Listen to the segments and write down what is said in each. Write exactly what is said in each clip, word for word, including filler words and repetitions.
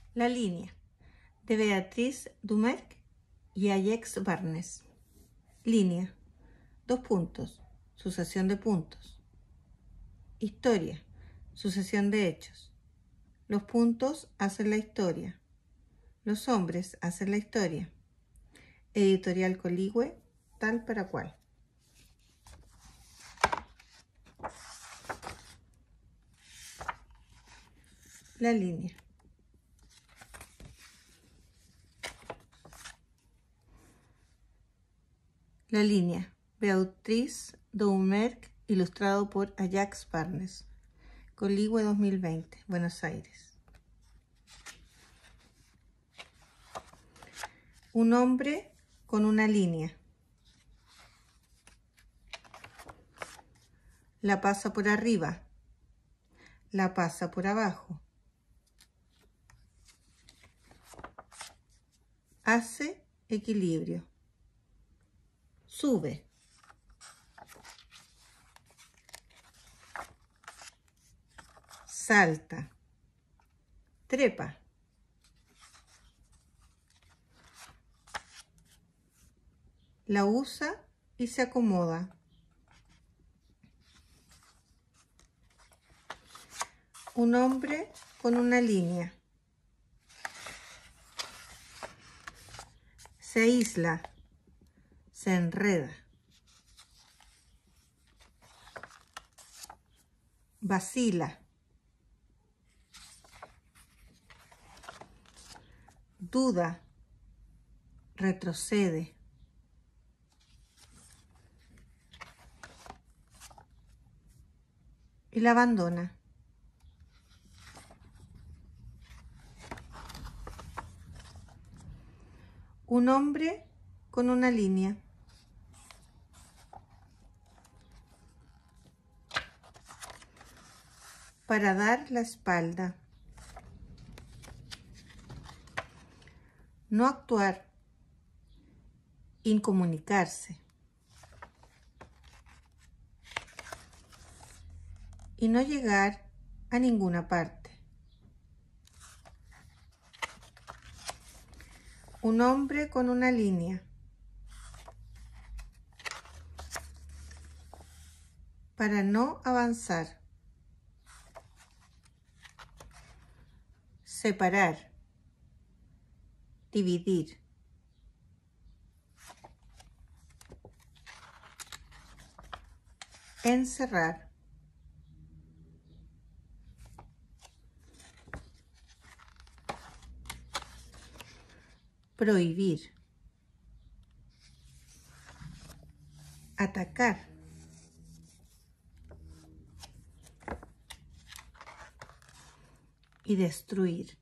La línea de Beatrice Dumerc y Ajax Barnes. Línea, dos puntos, sucesión de puntos. Historia, sucesión de hechos. Los puntos hacen la historia. Los hombres hacen la historia. Editorial Coligüe, tal para cual. La línea. La línea, Beatrice Dumerc, ilustrado por Ajax Barnes. Coligüe dos mil veinte, Buenos Aires. Un hombre con una línea. La pasa por arriba. La pasa por abajo. Hace equilibrio. Sube. Salta. Trepa. La usa y se acomoda. Un hombre con una línea. Se aísla. Se enreda. Vacila. Duda. Retrocede. Y la abandona. Un hombre con una línea. Para dar la espalda. No actuar. Incomunicarse. Y no llegar a ninguna parte. Un hombre con una línea. Para no avanzar. Separar. Dividir. Encerrar. Prohibir. Atacar. Y destruir.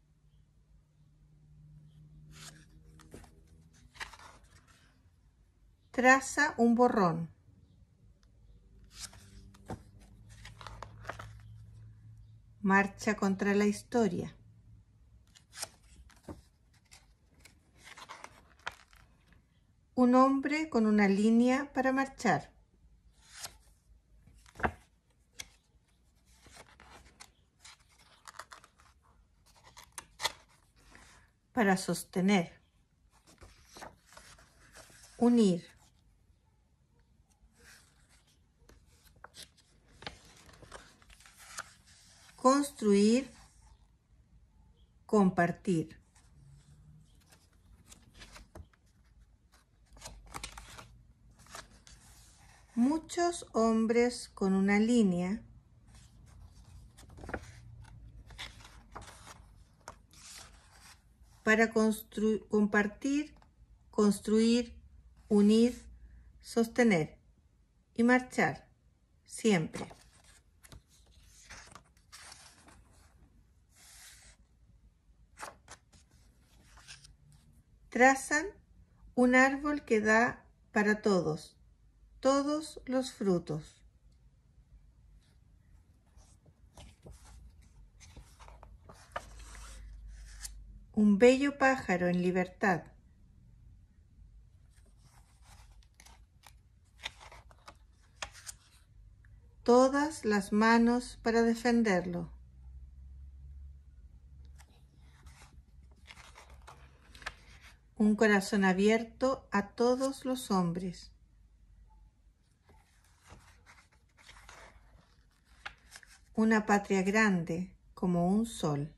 Traza un borrón. Marcha contra la historia. Un hombre con una línea para marchar. Para sostener. Unir. Construir. Compartir. Muchos hombres con una línea para construir, compartir, construir, unir, sostener y marchar siempre. Trazan un árbol que da para todos, todos los frutos. Un bello pájaro en libertad. Todas las manos para defenderlo. Un corazón abierto a todos los hombres. Una patria grande como un sol.